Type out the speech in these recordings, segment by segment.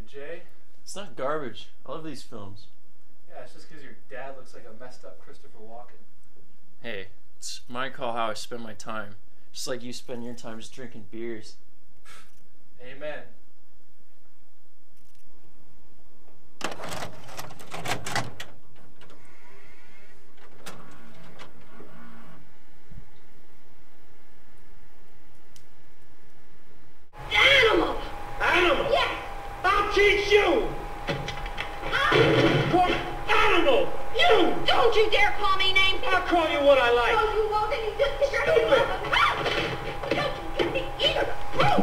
Jay. It's not garbage. I love these films. Yeah, it's just because your dad looks like a messed up Christopher Walken. Hey, it's my call how I spend my time. Just like you spend your time just drinking beers. Amen. Animal! Animal? Yes! I'll teach you! Call me animal! You! Don't you dare call me names! I'll call you what I like. No, you won't, and you just get your Stupid. hands off of me. Don't you get me either!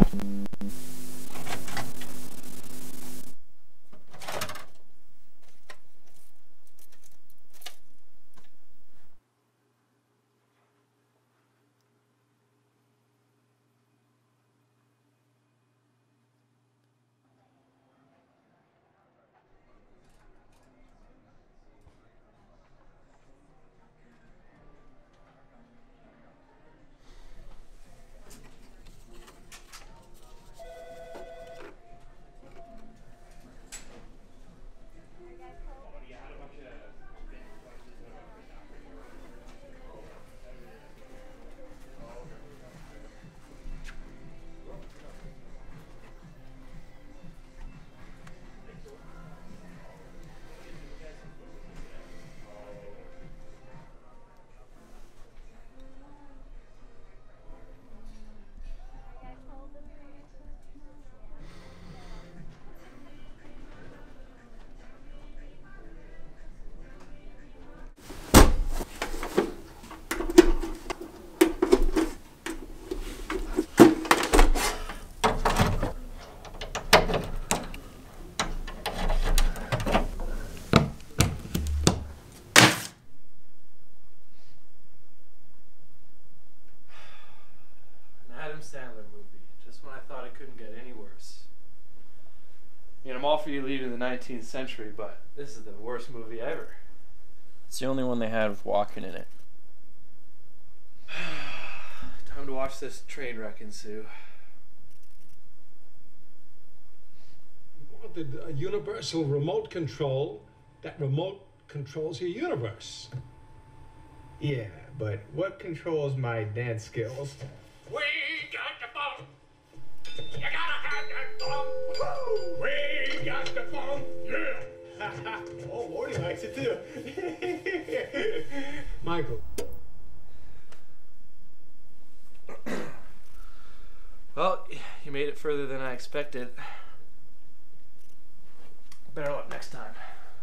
Sandler movie, just when I thought it couldn't get any worse. I mean, I'm all for you leaving the 19th century, but this is the worst movie ever. It's the only one they had with Walken in it. Time to watch this train wreck ensue. You wanted a universal remote control that remote controls your universe. Yeah, but what controls my dance skills? We got the phone. You gotta have that phone. Woo! We got the phone. Yeah. Oh, Morty likes it too. Michael. Well, you made it further than I expected. Better luck next time.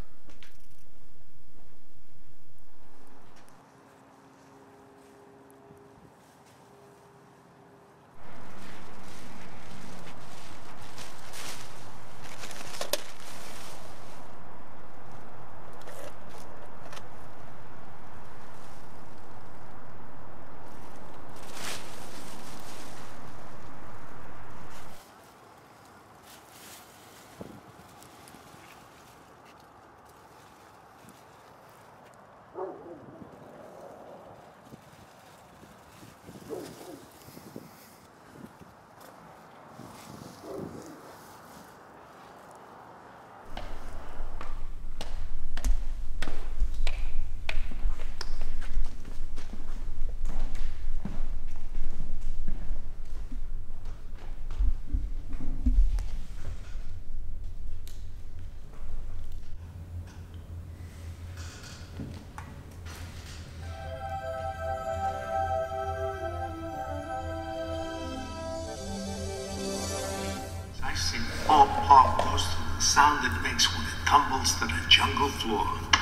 I sing Paw Paw goes through the sound it makes when it tumbles to the jungle floor.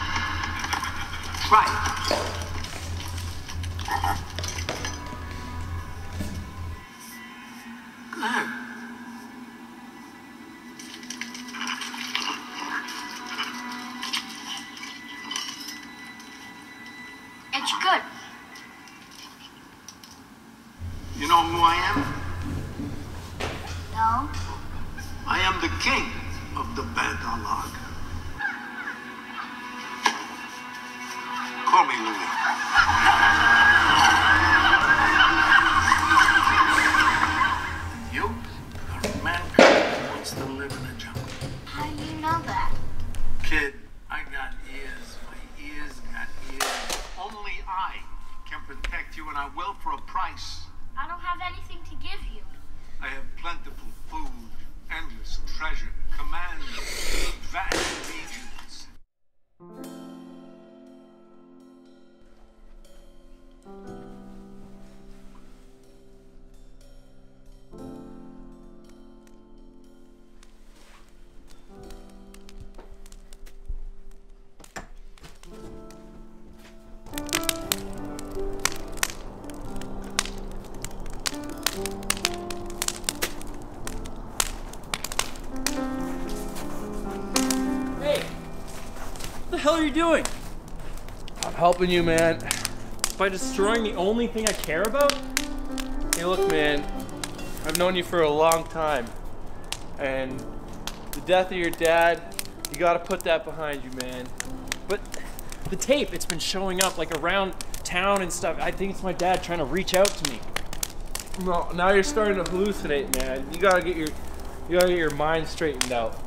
Right. Go ahead. It's good. You know who I am? No? I am the king of the Bandalog. Call me Louie. You are a man who wants to live in the jungle. protect you, and I will for a price. I don't have anything to give you. I have plentiful food, endless treasure, command of vast regions. Hey! What the hell are you doing? I'm helping you, man. By destroying the only thing I care about? Hey, look, man. I've known you for a long time. And the death of your dad, you gotta put that behind you, man. But the tape, it's been showing up like around town and stuff. I think it's my dad trying to reach out to me. No, now you're starting to hallucinate, man. You gotta get your mind straightened out.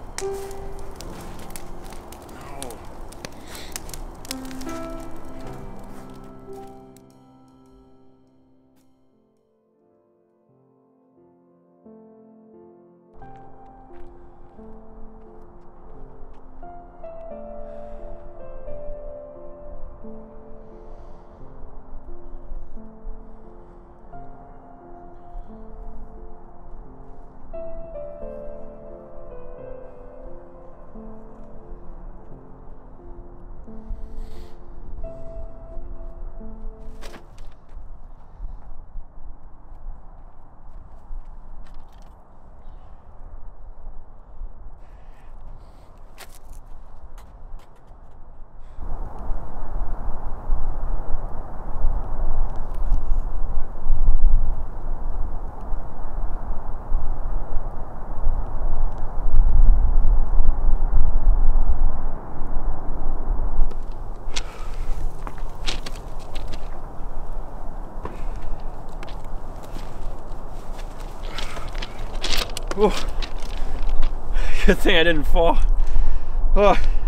Good thing I didn't fall. Oh.